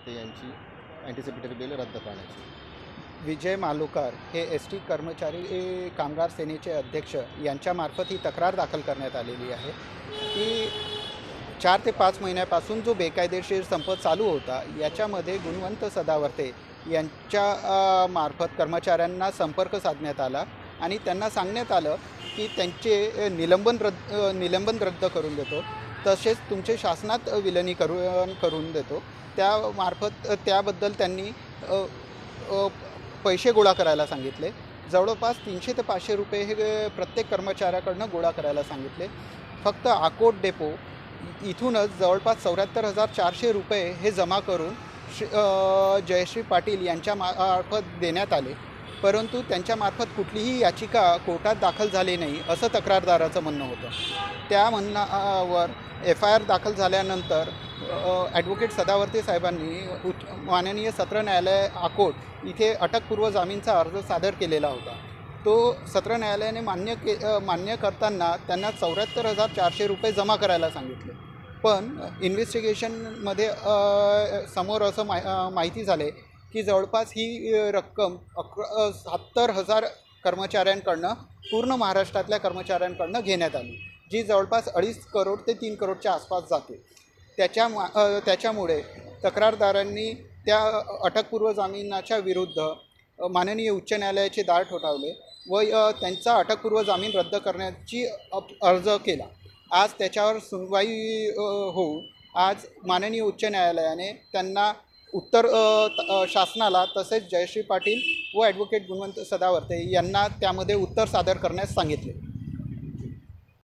सदावर्ते यांची anticipatory bell रद्द करण्याची. विजय मालुकार हे टी कर्मचारी कामगार सेनेचे अध्यक्ष यांच्यामार्फत ही तक्रार दाखल करण्यात आलेली आहे की 4 ते 5 महिन्यापासून जो बेकायदेशीर संप चालू होता याच्यामध्ये गुणवंत सदावर्ते यांच्या मार्फत कर्मचाऱ्यांना संपर्क साधण्यात आला आणि त्यांना सांगण्यात आलं की त्यांचे निलंबन रद्द करून देतो, तसेच तुमचे शासनात विलिनीकरण करून देतो. त्याबद्दल त्यांनी पैसे गोळा करायला सांगितले. जवळपास 300 ते 500 रुपये हे प्रत्येक कर्मचाऱ्याकडनं गोळा करायला सांगितले. फक्त अकोट डेपो इथूनच जवळपास 74,400 रुपये हे जमा करून जयश्री पाटील यांच्या मार्फत देण्यात आले, परंतु त्यांच्यामार्फत कुठलीही याचिका कोर्टात दाखल झाली नाही असं तक्रारदाराचं म्हणणं होतं. त्या म्हणण्यावर FIR दाखल झाल्यानंतर ॲडव्होकेट सदावर्ते साहेबांनी माननीय सत्र न्यायालय अकोट इथे अटकपूर्व जामीनचा अर्ज सादर केलेला होता. तो सत्र न्यायालयाने मान्य करताना त्यांना 74,400 रुपये जमा करायला सांगितले. पण इन्व्हेस्टिगेशनमध्ये समोर असं माहिती झाले की जवळपास ही रक्कम 70,000 कर्मचाऱ्यांकडनं पूर्ण महाराष्ट्रातल्या कर्मचाऱ्यांकडनं घेण्यात आली, जी जवळपास 2.5 करोड ते 3 करोडच्या आसपास जाते. त्याच्यामुळे तक्रारदारांनी त्या अटकपूर्व जामिनाच्या विरुद्ध माननीय उच्च न्यायालयाचे दार ठोठावले व त्यांचा अटकपूर्व जामीन रद्द करण्याची अर्ज केला. आज त्याच्यावर सुनवाई होऊन आज माननीय उच्च न्यायालयाने त्यांना शासनाला तसेच जयश्री पाटील व ॲडव्होकेट गुणवंत सदावर्ते यांना त्यामध्ये उत्तर सादर करण्यास सांगितले.